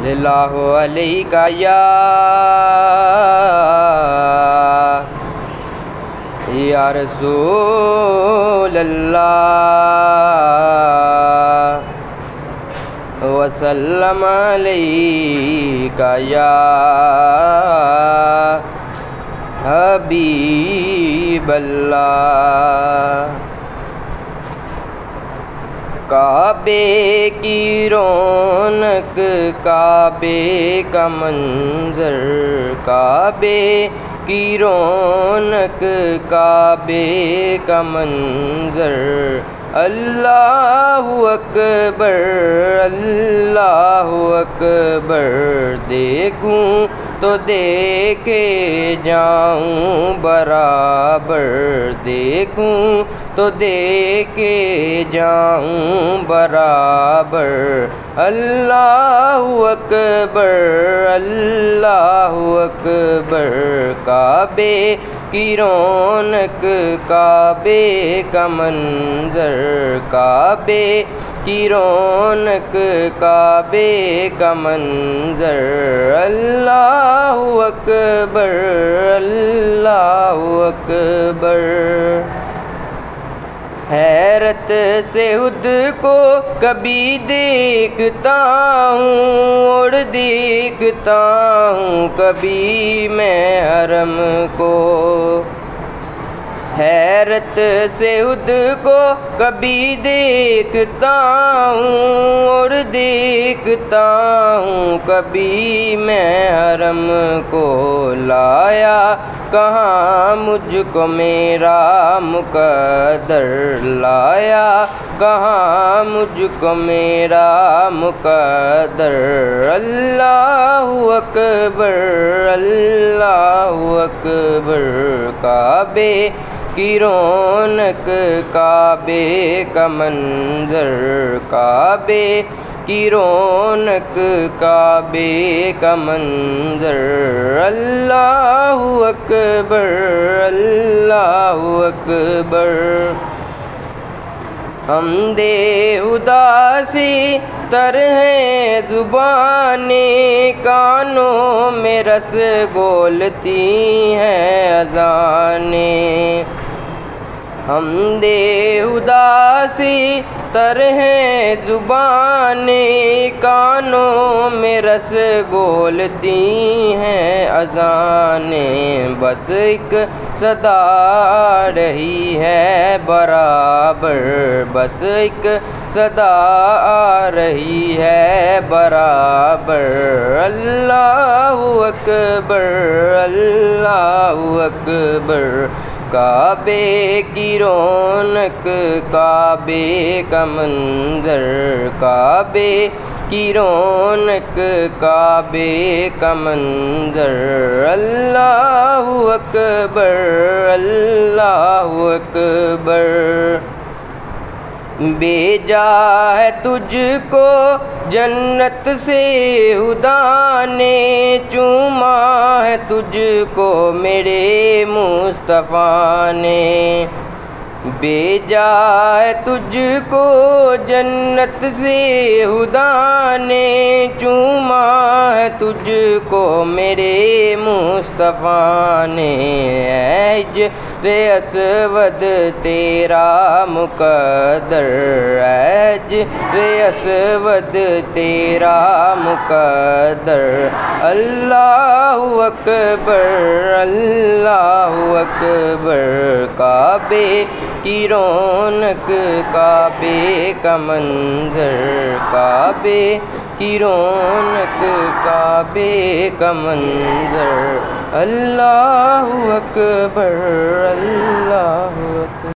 اللہ علیک یا رسول اللہ وسلم علیک یا حبیب اللہ۔ کعبے کی رونق، کعبے کا منظر، کعبے کی رونق، کعبے کا منظر، اللہ اکبر اللہ اکبر، دیکھوں تو دیکھے جاؤں برابر، دیکھوں تو دیکھے جاؤں برابر، اللہ اکبر اللہ اکبر۔ کعبے کی رونق، کعبے کا منظر، کعبے کی رونق، کعبے کا منظر، اللہ اکبر اللہ اکبر۔ حیرت سے خود کو کبھی دیکھتا ہوں اور دیکھتا ہوں کبھی میں حرم کو، حیرت سے خود کو کبھی دیکھتا ہوں اور دیکھتا ہوں کبھی میں حرم کو، لایا کہاں مجھ کو میرا مقدر، لایا کہاں مجھ کو میرا مقدر، اللہ اکبر اللہ اکبر۔ کعبے کی رونق، کعبے کا منظر، کعبے کی رونق، کعبے کا منظر، اللہ اکبر اللہ اکبر۔ حمد خدا سے تر ہیں زبانیں، کانوں میں رس گولتی ہیں اذانیں، حمد خدا سے تر ہیں زبانیں، کانوں میں رس گولتی ہیں اذانیں، بس ایک صدا آ رہی ہے برابر، بس ایک صدا آ رہی ہے برابر، اللہ اکبر اللہ اکبر۔ کعبے کی رونق، کعبے کا منظر، کعبے کی رونق، کعبے کا منظر، اللہ اکبر اللہ اکبر۔ بھیجا ہے تجھ کو جنت سے خدا نے، چوما ہے تجھ کو میرے مصطفیٰ نے، بھیجا ہے تجھ کو جنت سے خدا نے، چوما ہے تجھ کو میرے مصطفیٰ نے، حجر اسود تیرا مقدر، حجر اسود تیرا مقدر، اللہ اکبر اللہ اکبر۔ کعبے کی رونق، کعبے کا منظر، کعبے کی رونق، کعبے کا منظر، اللہ اکبر اللہ